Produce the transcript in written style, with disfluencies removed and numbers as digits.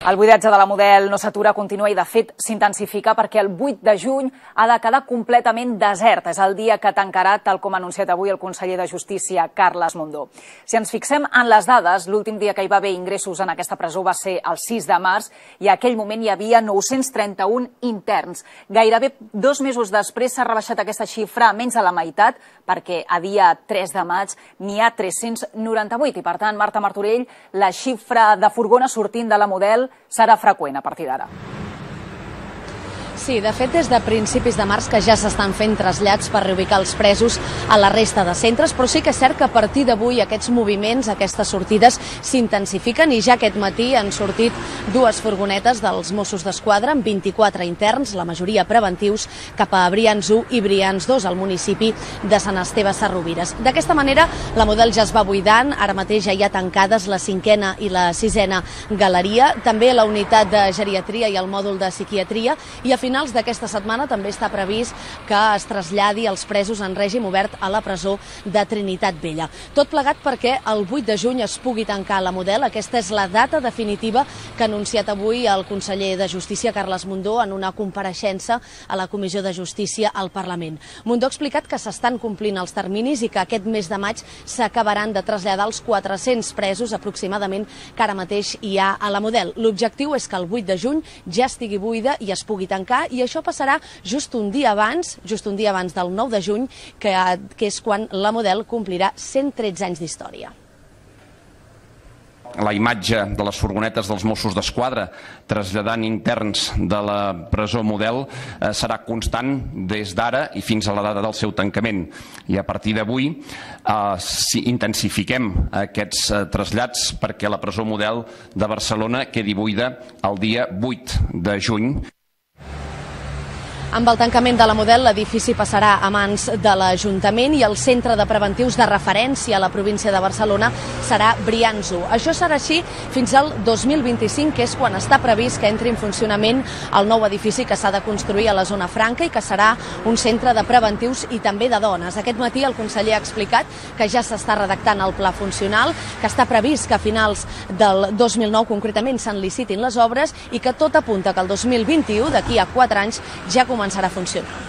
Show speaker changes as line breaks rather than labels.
El buidatge de la Model no s'atura, continua i, de fet, s'intensifica perquè el 8 de juny ha de quedar completament desert. És el dia que tancarà, tal com ha anunciat avui el conseller de Justícia, Carles Mundó. Si ens fixem en les dades, l'últim dia que hi va haver ingressos en aquesta presó va ser el 6 de març i a aquell moment hi havia 931 interns. Gairebé 2 mesos després s'ha rebaixat aquesta xifra a menys de la meitat perquè a dia 3 de maig n'hi ha 398 i, per tant, Marta Martorell, la xifra de furgona sortint de la Model serà freqüent a partir d'ara.
Sí, de fet, des de principis de març que ja s'estan fent trasllats per reubicar els presos a la resta de centres, però sí que és cert que a partir d'avui aquests moviments, aquestes sortides, s'intensifiquen i ja aquest matí han sortit 2 furgonetes dels Mossos d'Esquadra amb 24 interns, la majoria preventius, cap a Brians 1 i Brians 2, al municipi de Sant Esteve Sesrovires. D'aquesta manera, la Model ja es va buidant, ara mateix ja hi ha tancades la 5a i la 6a galeria, també la unitat de geriatria i el mòdul de psiquiatria, i a finals d'aquesta setmana també està previst que es traslladi els presos en règim obert a la presó de Trinitat Vella. Tot plegat perquè el 8 de juny es pugui tancar la Model. Aquesta és la data definitiva que ha anunciat avui el conseller de Justícia, Carles Mundó, en una compareixença a la Comissió de Justícia al Parlament. Mundó ha explicat que s'estan complint els terminis i que aquest mes de maig s'acabaran de traslladar els 400 presos aproximadament que ara mateix hi ha a la Model. L'objectiu és que el 8 de juny ja estigui buida i es pugui tancar, i això passarà just un dia abans del 9 de juny, que és quan la Model complirà 113 anys d'història.
La imatge de les furgonetes dels Mossos d'Esquadra traslladant interns de la presó Model serà constant des d'ara i fins a la data del seu tancament. I a partir d'avui intensifiquem aquests trasllats perquè la presó Model de Barcelona quedi buida el dia 8 de juny.
Amb el tancament de la Model, l'edifici passarà a mans de l'Ajuntament i el centre de preventius de referència a la província de Barcelona serà Brians 1. Això serà així fins al 2025, que és quan està previst que entri en funcionament el nou edifici que s'ha de construir a la zona franca i que serà un centre de preventius i també de dones. Aquest matí el conseller ha explicat que ja s'està redactant el pla funcional, que està previst que a finals del 2009 concretament se'n licitin les obres i que tot apunta que el 2021, d'aquí a 4 anys, ja començarà a funcionar.